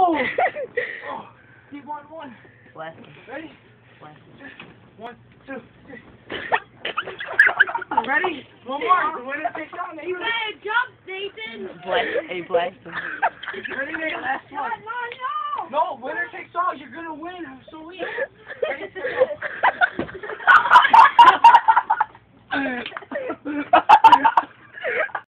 Oh! Oh! Keep one. Bless him. Ready? Bless him. 1, 2, 3. Ready? One more. The winner takes all, Nathan. Hey, jump, Nathan. Bless him. Ready, Nathan? Last one. No. No, winner takes all. You're gonna win. I'm so weak.